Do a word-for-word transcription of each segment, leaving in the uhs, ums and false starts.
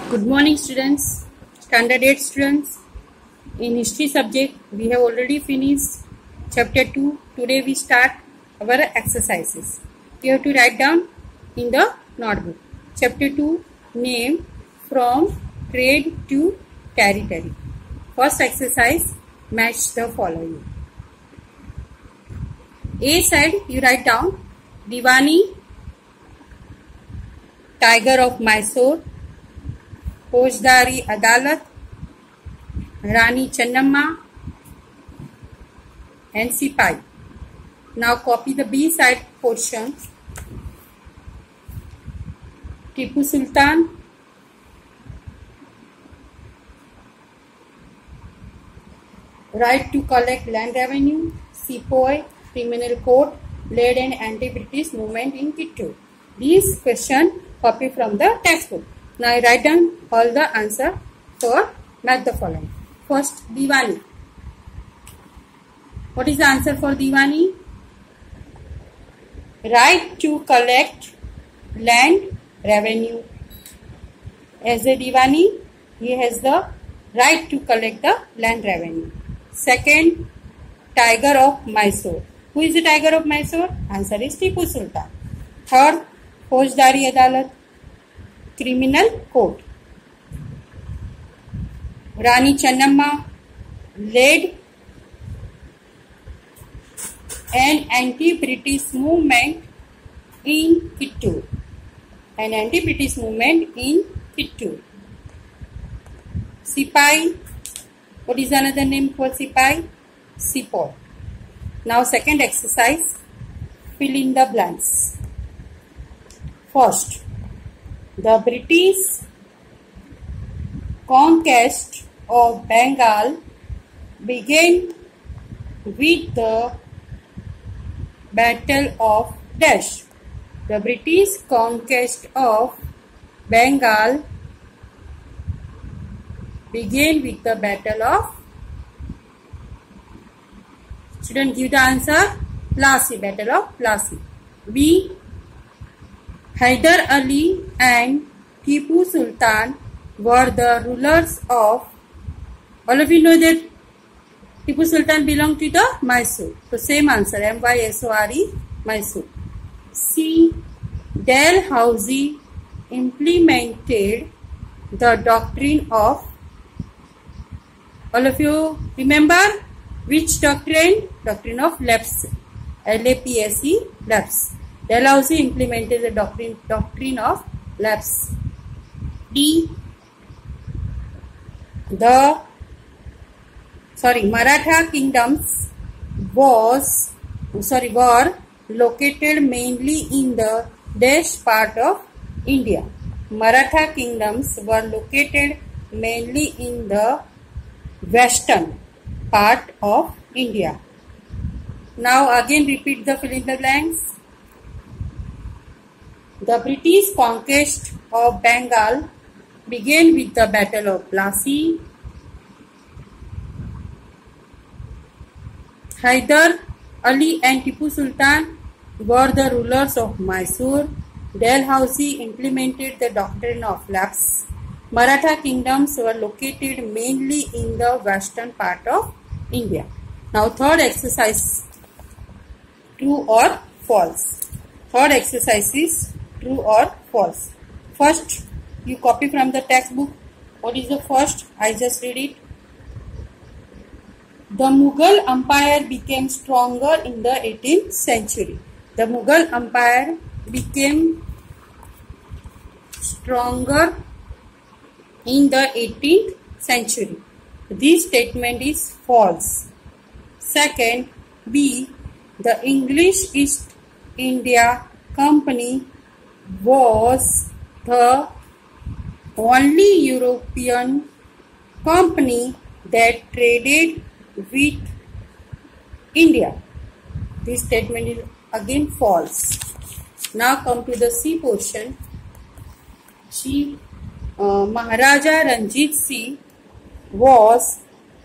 Good morning students, standard eight students. In history subject we have already finished chapter two. Today we start our exercises. You have to write down in the notebook. Chapter two, name from trade to territory. First exercise, match the following. A side you write down Diwani, Tiger of Mysore, फौजदारी अदालत, रानी Channamma and सिपाही. Now copy the B side portion. Tipu Sultan, right to collect land revenue, sepoy, criminal court, led an anti-British movement in Kittur. These questions copy from the textbook. Now I write down all the answer for match the following. First, Diwani. What is the answer for Diwani? Right to collect land revenue. As a Diwani, he has the right to collect the land revenue. Second, Tiger of Mysore. Who is the Tiger of Mysore? Answer is Tipu Sultan. Third, फौजदारी अदालत, criminal court. Rani Channamma led an anti-British movement in Kittur. An anti-British movement in Kittur. Sipai. What is another name for Sipai? Sepoy. Now second exercise. Fill in the blanks. First, the British conquest of Bengal began with the Battle of Dash. The British conquest of Bengal began with the Battle of. Student, give the answer. Plassey. Battle of Plassey. B. Hyder Ali and Tipu Sultan were the rulers of. All of you know that Tipu Sultan belonged to the Mysore. So same answer, M Y S O R E, Mysore. C. Dalhousie implemented the doctrine of. All of you remember which doctrine? Doctrine of lapse. L A P S E, lapse. Dalhousie implemented the doctrine, doctrine of lapse. D. The sorry Maratha kingdoms was sorry were located mainly in the Dash part of India. Maratha kingdoms were located mainly in the western part of India. Now again repeat the fill in the blanks. The British conquest of Bengal began with the Battle of Plassey. Hyder Ali and Tipu Sultan were the rulers of Mysore. Dalhousie implemented the doctrine of lapse. Maratha kingdoms were located mainly in the western part of India. Now third exercise, true or false. Third exercise is true or false. First, you copy from the textbook. What is the first? I just read it. The Mughal Empire became stronger in the eighteenth century. The Mughal Empire became stronger in the eighteenth century. This statement is false. Second, B. The English East India Company was the only European company that traded with India. This statement is again false. Now come to the C portion. C. Uh, Maharaja Ranjit Singh was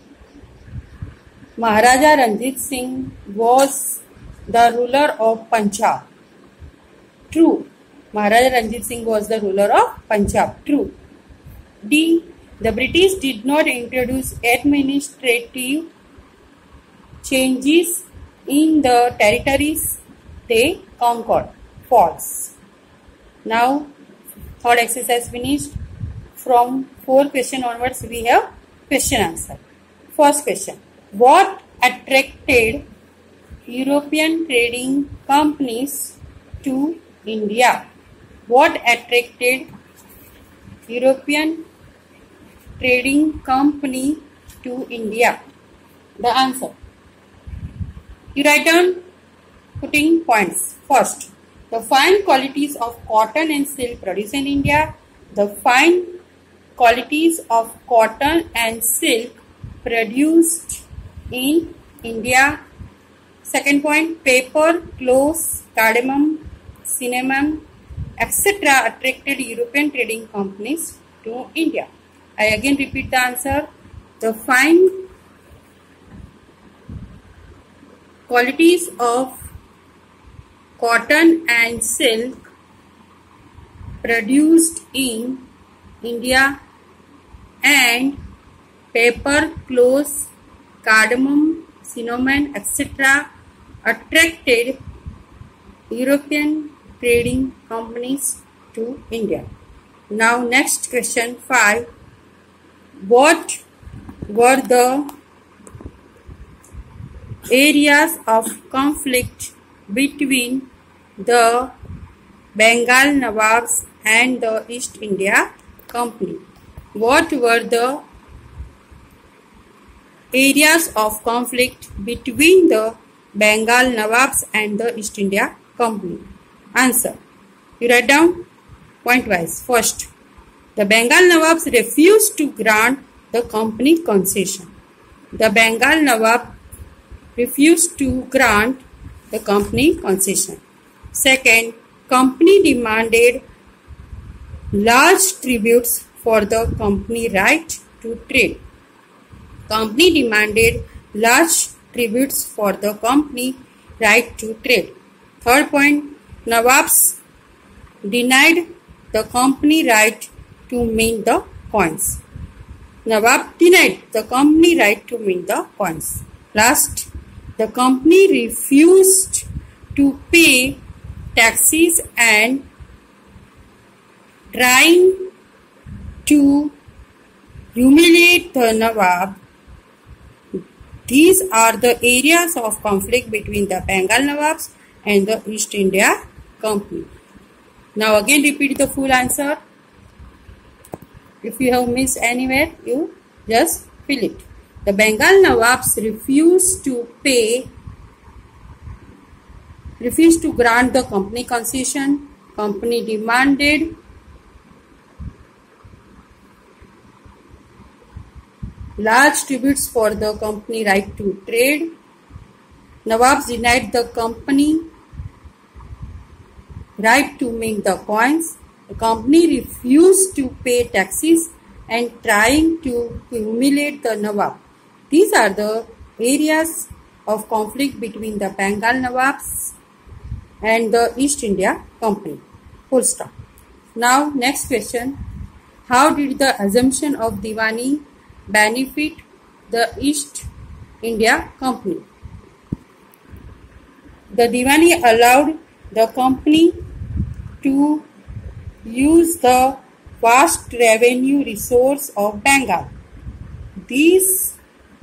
Maharaja Ranjit Singh was the ruler of Punjab. True. Maharaja Ranjit Singh was the ruler of Punjab. True. D. The British did not introduce administrative changes in the territories they conquered. False. Now, third exercise finished. From four question onwards, we have question answer. First question. What attracted European trading companies to India? What attracted European trading company to India? The answer. You write down putting points. First, the fine qualities of cotton and silk produced in India. The fine qualities of cotton and silk produced in India. Second point, paper, cloth, cardamom, cinnamon, et cetera attracted European trading companies to India. I again repeat the answer. The fine qualities of cotton and silk produced in India and paper, cloth, cardamom, cinnamon, et cetera attracted European trading companies to India. Now next question five. What were the areas of conflict between the Bengal Nawabs and the East India Company? What were the areas of conflict between the Bengal Nawabs and the East India Company? Answer. You write down point wise. First, the Bengal Nawabs refused to grant the company concession. The Bengal Nawab refused to grant the company concession. Second, company demanded large tributes for the company right to trade. Company demanded large tributes for the company right to trade. Third point, Nawabs denied the company right to mint the coins. Nawab denied the company right to mint the coins. Last, the company refused to pay taxes and trying to humiliate the Nawab. These are the areas of conflict between the Bengal Nawabs and the East India Company. Now again repeat the full answer. If you have missed anywhere, you just fill it. The Bengal Nawabs refused to pay, refused to grant the company concession. Company demanded large tributes for the company right to trade. Nawabs denied the company right to mint the coins. The company refused to pay taxes and trying to humiliate the Nawab. These are the areas of conflict between the Bengal Nawabs and the East India Company. Full stop. Now next question. How did the assumption of Diwani benefit the East India Company? The Diwani allowed the company to use the vast revenue resource of Bengal. These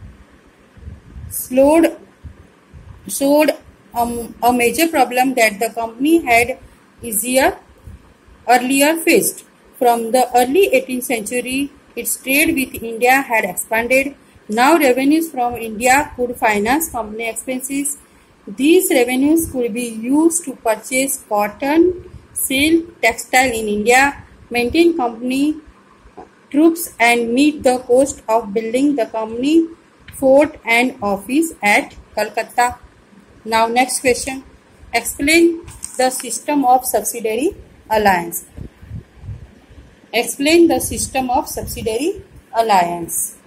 slowed, showed um, a major problem that the company had easier, earlier faced. From the early eighteenth century, its trade with India had expanded. Now revenues from India could finance company expenses. These revenues could be used to purchase cotton, silk, textile in India, maintain company troops and meet the cost of building the company fort and office at Calcutta. Now next question. Explain the system of subsidiary alliance. Explain the system of subsidiary alliance.